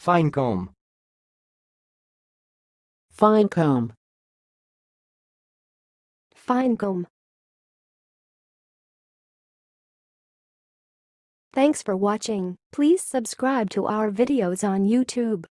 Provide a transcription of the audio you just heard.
finecomb, finecomb, finecomb. Thanks for watching. Please subscribe to our videos on YouTube.